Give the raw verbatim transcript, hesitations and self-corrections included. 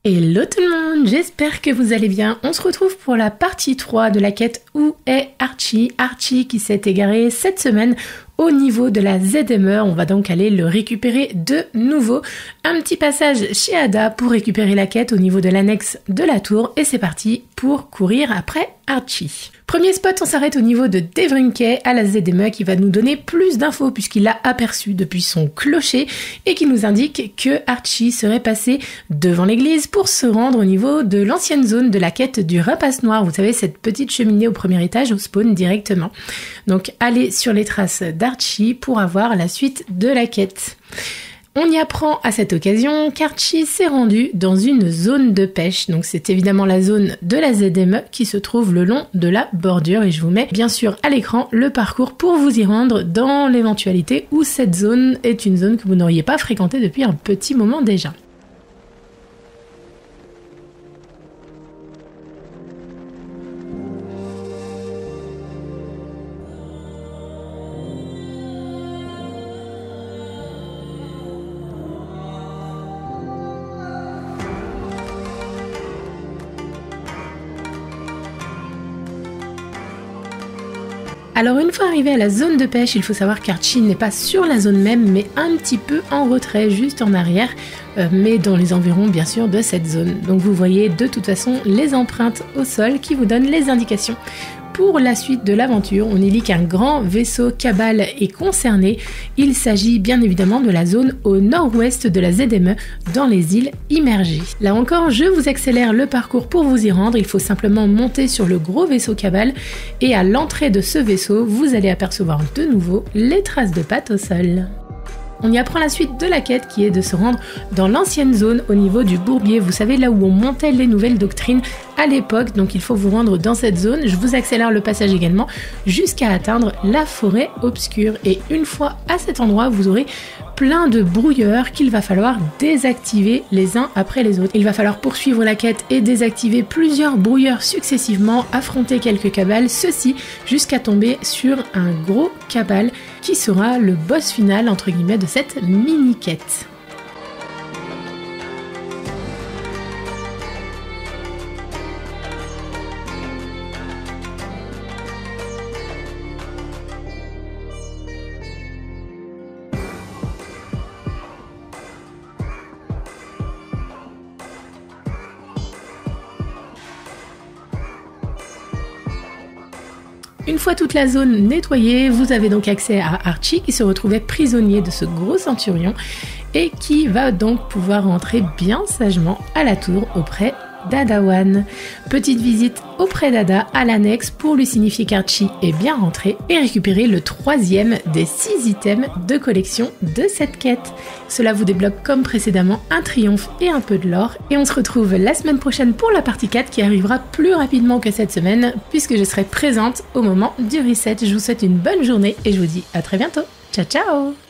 Hello tout le monde, j'espère que vous allez bien. On se retrouve pour la partie trois de la quête Où est Archie Archie qui s'est égaré cette semaine au niveau de la Z M E. On va donc aller le récupérer de nouveau. Un petit passage chez Ada pour récupérer la quête au niveau de l'annexe de la tour. Et c'est parti pour courir après Archie. Premier spot, on s'arrête au niveau de Devrinkey à la Z M E qui va nous donner plus d'infos puisqu'il l'a aperçu depuis son clocher et qui nous indique que Archie serait passé devant l'église pour se rendre au niveau de l'ancienne zone de la quête du rapace noir. Vous savez, cette petite cheminée au premier étage au spawn directement. Donc allez sur les traces d'Archie pour avoir la suite de la quête. On y apprend à cette occasion qu'Archie s'est rendu dans une zone de pêche. Donc c'est évidemment la zone de la Z M E qui se trouve le long de la bordure. Et je vous mets bien sûr à l'écran le parcours pour vous y rendre dans l'éventualité où cette zone est une zone que vous n'auriez pas fréquentée depuis un petit moment déjà. Alors une fois arrivé à la zone de pêche, il faut savoir qu'Archie n'est pas sur la zone même, mais un petit peu en retrait, juste en arrière, euh, mais dans les environs bien sûr de cette zone. Donc vous voyez de toute façon les empreintes au sol qui vous donnent les indications. Pour la suite de l'aventure, on y lit qu'un grand vaisseau Cabal est concerné. Il s'agit bien évidemment de la zone au nord-ouest de la Z M E, dans les îles immergées. Là encore, je vous accélère le parcours pour vous y rendre. Il faut simplement monter sur le gros vaisseau Cabal et à l'entrée de ce vaisseau, vous allez apercevoir de nouveau les traces de pattes au sol. On y apprend la suite de la quête qui est de se rendre dans l'ancienne zone au niveau du bourbier. Vous savez, là où on montait les nouvelles doctrines à l'époque. Donc il faut vous rendre dans cette zone. Je vous accélère le passage également jusqu'à atteindre la forêt obscure. Et une fois à cet endroit, vous aurez plein de brouilleurs qu'il va falloir désactiver les uns après les autres. Il va falloir poursuivre la quête et désactiver plusieurs brouilleurs successivement, affronter quelques cabales, ceci jusqu'à tomber sur un gros cabal qui sera le boss final entre guillemets de cette mini-quête. Une fois toute la zone nettoyée, vous avez donc accès à Archie qui se retrouvait prisonnier de ce gros centurion et qui va donc pouvoir rentrer bien sagement à la tour auprès d'Adawan. Petite visite auprès d'Ada à l'annexe pour lui signifier qu'Archie est bien rentré et récupérer le troisième des six items de collection de cette quête. Cela vous débloque comme précédemment un triomphe et un peu de l'or et on se retrouve la semaine prochaine pour la partie quatre qui arrivera plus rapidement que cette semaine puisque je serai présente au moment du reset. Je vous souhaite une bonne journée et je vous dis à très bientôt. Ciao ciao!